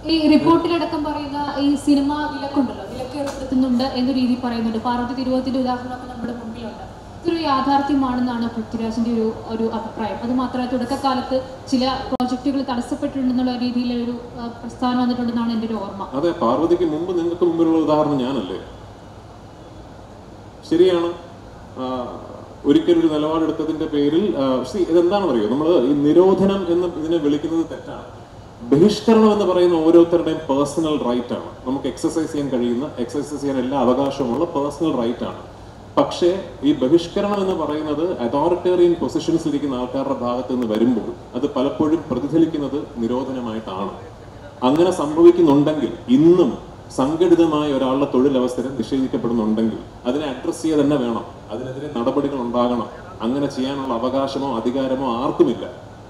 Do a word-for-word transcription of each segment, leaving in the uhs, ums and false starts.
ഈ റിപ്പോർട്ടിലടക്കം പറയുന്ന ഈ സിനിമ വിലക്കുണ്ടല്ലോ, വിലക്ക് ഏർപ്പെടുത്തുന്നുണ്ട് എന്ന രീതി പറയുന്നുണ്ട്. പാർവതി തിരുവോത്തിന്റെ ഉദാഹരണമൊക്കെ നമ്മുടെ മുമ്പിലുണ്ട്. ഇതൊരു യാഥാർത്ഥ്യമാണെന്നാണ് പൃഥ്വിരാജിന്റെ ഒരു ഒരു അഭിപ്രായം. അത് മാത്രമല്ല തുടക്കകാലത്ത് ചില പ്രോജക്റ്റുകൾ തടസ്സപ്പെട്ടിട്ടുണ്ടെന്നുള്ള രീതിയിലൊരു പ്രസ്ഥാനം വന്നിട്ടുണ്ടെന്നാണ് എൻ്റെ ഒരു ഓർമ്മ. അതെ, പാർവതിക്ക് മുമ്പ് നിങ്ങൾക്ക് മുമ്പിലുള്ള ഉദാഹരണം ഞാനല്ലേ? ശരിയാണ്. ഒരിക്കലൊരു നിലപാടെടുത്തതിന്റെ പേരിൽ ഇതെന്താണ് പറയുക, നമ്മൾ ഈ നിരോധനം എന്ന് ഇതിനെ വിളിക്കുന്നത് തെറ്റാണ്. ബഹിഷ്കരണം എന്ന് പറയുന്ന ഓരോരുത്തരുടെയും പേഴ്സണൽ റൈറ്റ് ആണ്. നമുക്ക് എക്സസൈസ് ചെയ്യാൻ കഴിയുന്ന, എക്സസൈസ് ചെയ്യാൻ എല്ലാ അവകാശമുള്ള പേഴ്സണൽ റൈറ്റ് ആണ്. പക്ഷേ ഈ ബഹിഷ്കരണം എന്ന് പറയുന്നത് അതോറിറ്റേറിയൻ പൊസിഷൻസിൽ ഇരിക്കുന്ന ആൾക്കാരുടെ ഭാഗത്ത് നിന്ന് വരുമ്പോൾ അത് പലപ്പോഴും പ്രതിഫലിക്കുന്നത് നിരോധനമായിട്ടാണ്. അങ്ങനെ സംഭവിക്കുന്നുണ്ടെങ്കിൽ, ഇന്നും സംഘടിതമായ ഒരാളുടെ തൊഴിലവസരം നിഷേധിക്കപ്പെടുന്നുണ്ടെങ്കിൽ അതിനെ അഡ്രസ് ചെയ്യുക തന്നെ വേണം. അതിനെതിരെ നടപടികൾ ഉണ്ടാകണം. അങ്ങനെ ചെയ്യാനുള്ള അവകാശമോ അധികാരമോ ആർക്കുമില്ല.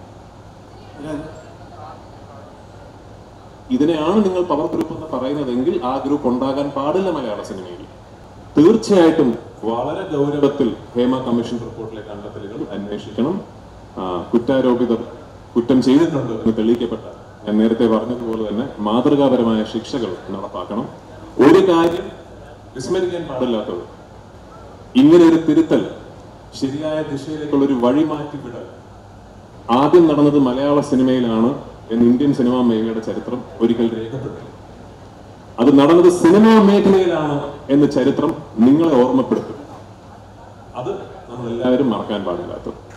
ഇതിനെയാണ് നിങ്ങൾ പവർ ഗ്രൂപ്പ് എന്ന് പറയുന്നതെങ്കിൽ ആ ഗ്രൂപ്പ് ഉണ്ടാകാൻ പാടില്ല മലയാള സിനിമയിൽ. തീർച്ചയായിട്ടും വളരെ ഗൗരവത്തിൽ ഹേമ കമ്മീഷൻ റിപ്പോർട്ടിലെ കണ്ടെത്തലുകൾ അന്വേഷിക്കണം. കുറ്റാരോപിതർ കുറ്റം ചെയ്തിട്ടുണ്ട് എന്ന് തെളിയിക്കപ്പെട്ട, ഞാൻ നേരത്തെ പറഞ്ഞതുപോലെ തന്നെ മാതൃകാപരമായ ശിക്ഷകൾ നടപ്പാക്കണം. ഒരു കാര്യം വിസ്മരിക്കാൻ പാടില്ലാത്തത്, ഇങ്ങനെ ഒരു തിരുത്തൽ, ശരിയായ ദിശയിലേക്കുള്ള ഒരു വഴിമാറ്റി വിടൽ ആദ്യം നടന്നത് മലയാള സിനിമയിലാണ് എന്ന് ഇന്ത്യൻ സിനിമാ മേഖലയുടെ ചരിത്രം ഒരിക്കൽ രേഖപ്പെടുത്തി. അത് നടന്നത് സിനിമാ മേഖലയിലാണ് എന്ന് ചരിത്രം നിങ്ങളെ ഓർമ്മപ്പെടുത്തും. അത് നമ്മൾ എല്ലാവരും മറക്കാൻ പാടില്ലാത്തത്.